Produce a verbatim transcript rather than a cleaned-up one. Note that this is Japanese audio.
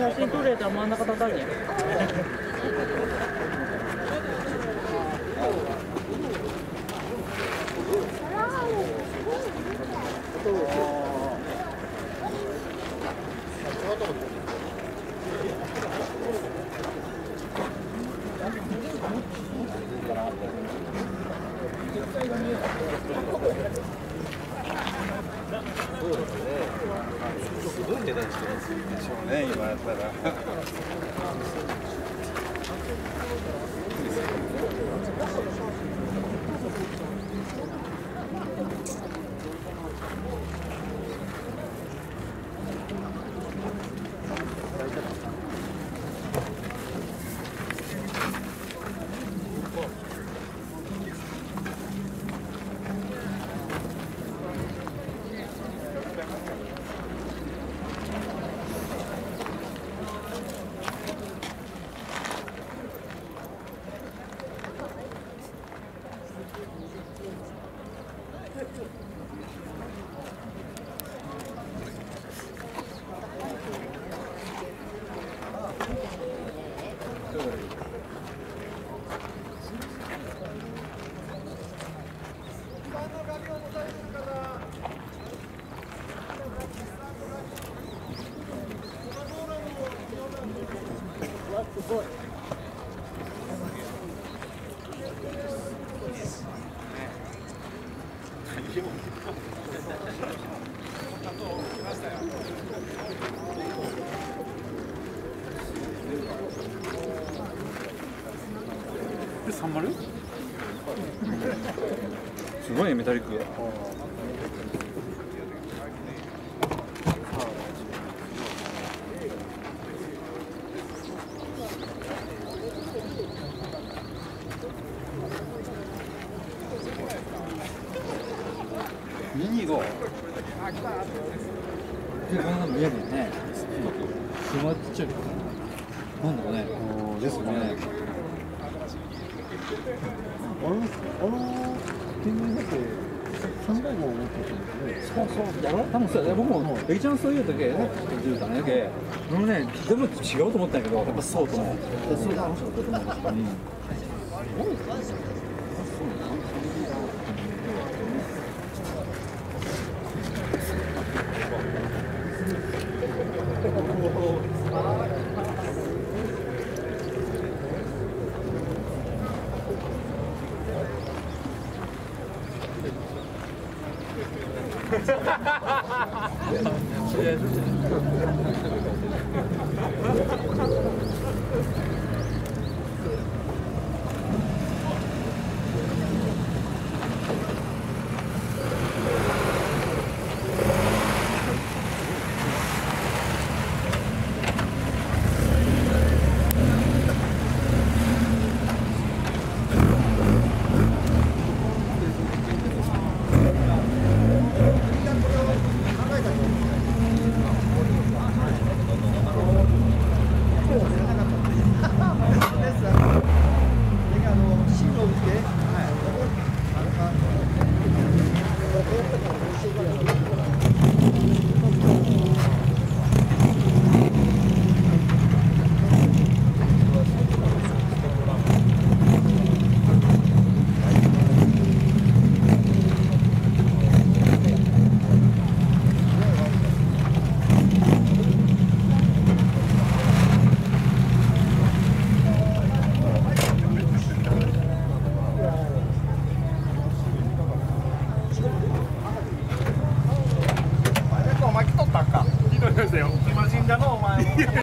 写真撮れたら真ん中叩いて。 そうですね。すごい値段してますでしょうね、今やったら。すごい。 で、サンマルすごいメタリック。ミニゴー。手が見えるよね。すごいちっちゃい。なんだかね。ですね。 あの、あの天然だって三台号を持ってたんですね。 そうそう、やろ多分そうやね。僕もエイちゃんそういう時ね、言うたんやけ。あのね、でも違うと思ったんやけど、やっぱそうと思う。そう楽しかったと思う。確かに。 お前来とったんか。ひどいですよ。今死んだのお前。